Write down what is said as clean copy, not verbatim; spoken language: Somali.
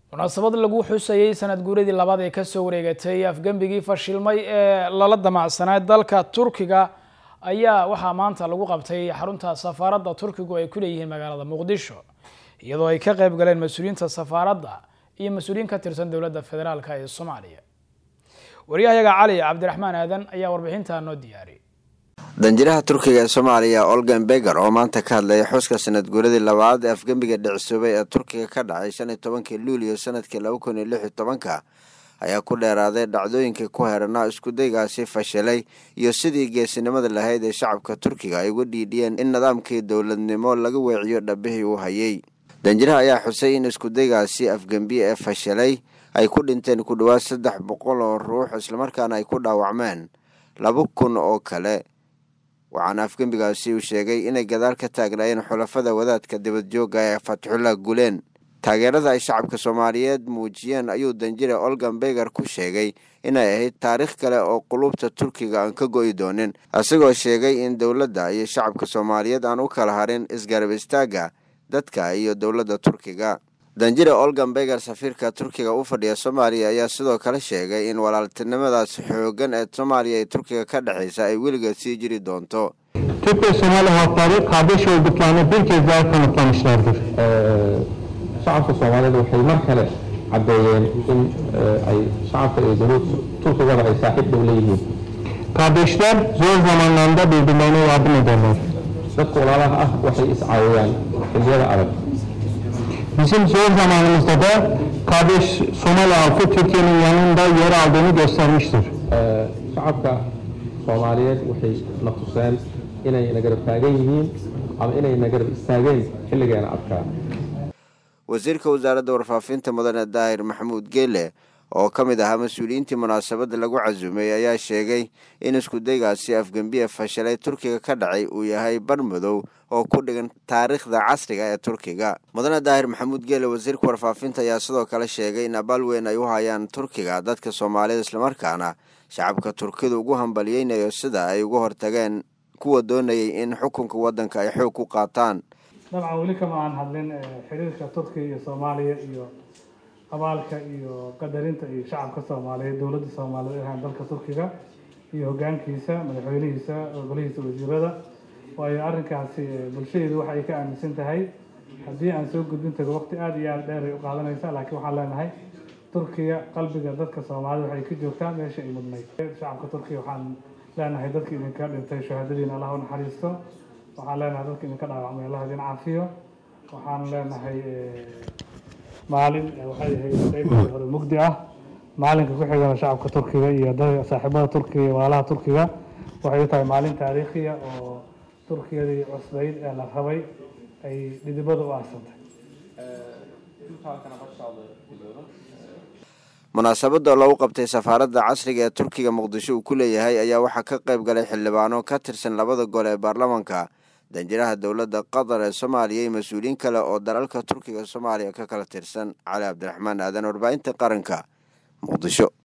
munaasabad lagu xusayay sanad guuradii labaad ee ka soo wareegatay afgambigii fashilmay ee lala damacsanaa dalka Turkiga ayaa waxaa maanta lagu qabtay xarunta safaaradda Turkigu ay ku leeyihiin magaalada Muqdisho iyadoo ay ka qayb galeen mas'uuliyiinta safaaradda iyo mas'uuliyiin ka tirsan dawladda federaalka ee Soomaaliya. wariyahayaga Cali Cabdiraxmaan Aadan ayaa warbixinta noo diyaariyay. danjiraha Turkiga ee Soomaaliya Olgan Beger oo maanta ka hadlay xuska sanad guuradii labaad ee afgambiga dhicisoobay ee Turkiga ka dhacay 15 Luulyo sanadkii 2016 ayaa ku dheeraaday dhacdooyinkii ku heeranaa isku daygaasi fashalay iyo sidii geesinimada lahayd ee shacabka Turkiga ay uga dhiidhiyeen in nidaamkii dawladnimo laga weeciyo dhabihii uu hayay. danjiraha ayaa xusay in isku daygaasi afgambi ee fashalay ay ku dhinteen ku dhawaad 300 oo ruux isla markaana ay ku dhaawacmeen 2,000 oo kale. waxaana afgambigaasi uu sheegay inay gadaal ka taagnaayeen xulafada wadaadka dibad jooga ee Fatxullah Gulen. taageerada ay shacabka Soomaaliyeed muujiyeen ayuu danjire Olgan Beger ku sheegay inay ahayd taariikh kale oo qulubta Turkiga aan ka go'i doonin, asagoo sheegay in dawladda iyo shacabka Soomaaliyeed aan u kala harin isgarab istaaga dadka iyo dawladda Turkiga. danjire Olgan Beger safiirka Turkiga u fadhiya Soomaaliya ayaa sidoo kale sheegay in walaaltinimadaas xooggan ee Soomaaliya iyo Turkiga ka dhaxaysa ay weligeed sii jiri doonto. Türkiye Somali halkları kardeş olduklarını bir kez daha kanıtlamışlardır. Shacabka Soomaaliyeed waxay mar kale cadeeyeen in ay shacabka iyo dawladda Turkiga ay saaxiib dhow leeyihiin. Kardeşler zor zamanlarda birbirlerine yardım ederler. Dadka walaalaha ah waxay is caawiyaan xilliyada adag. Bizim zor zamanımızda da kardeş Somali halkı Türkiye'nin yanında yer aldığını göstermiştir. Shacabka Soomaaliyeed waxay na tuseen inay na garab taagan yihiin ama inay na garab istaageen xilligeena adkaa. wasiirka wasaaradda warfaafinta mudane Daahir Maxamuud Geele oo ka mid ahaa mas'uuliyiintii munaasabadda lagu casuumay ayaa sheegay in isku daygaasi afgambiga fashalay Turkiga ka dhacay uu yahay bar madow oo ku dhigan taariikhda casriga ee Turkiga. mudane Daahir Maxamuud Geele wasiirka warfaafinta ayaa sidoo kale sheegay in abaal weyn ay u hayaan Turkiga dadka Soomaaliyeed isla markaana shacabka Turkiga ugu hambaliyeynayo sida ay uga hortageen kuwa doonayay in xukunka waddanka ay xoog ku qaataan. dabcan weli kama aan hadlin xiriirka Turkiga iyo Soomaaliya iyo abaalka iyo qadarinta iyo shacabka Soomaaliyeed dawladda Soomaaliyeed ee dalka Turkiga iyo hoggaankiisa madaxweynihiisa golihiisa wasiirada waayo arrinkaasi bulshadu waxa ay ka aaminsan tahay haddii aan soo gudbin tago waqti aad iyo aad dheer ay u qaadanaysaa laakiin waxaan leenahay Turkiga qalbiga dadka Soomaaliyeed waxay ka joogtaa meesha ay mudnayd. shacabka Turkiga waxaan leenahay dadka idinka dhintay shahaadadiina Allah u naxariisto. waxaan leenahay dadka idinka dhaawacmay Allah idin caafiyo. waxaan leenahay maalin waxay ahayd qayb hore mugdi ah maalinka ku xigana shacabka Turkiga iyo dadka saaxiibada Turkiga iyo walaalaha Turkiga waxay tahay maalin taariikhi ah oo Turkiyada cusbayd ee la rabay ay dhidibada u aasantay. munaasabadda lagu qabtay safaaradda casriga ee Turkiga Muqdisho uu ku leeyahay ayaa waxaa ka qayb galay xildhibaano ka tirsan labada gole ee baarlamaanka, danjiraha dawladda Qatar ee Soomaaliya iyo mas'uuliyiin kale oo dalalka Turkiga Soomaaliya ka kala tirsan. Cali Cabdiraxmaan Aadan, warbaahinta qaranka, Muqdisho.